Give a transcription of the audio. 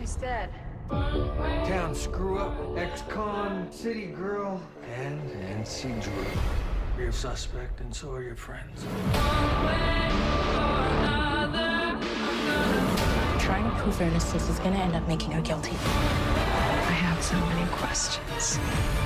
He's dead. Town screw-up, ex-con, city girl, and Nancy Drew. You're a suspect, and so are your friends. Trying to prove her innocence is gonna end up making her guilty. I have so many questions.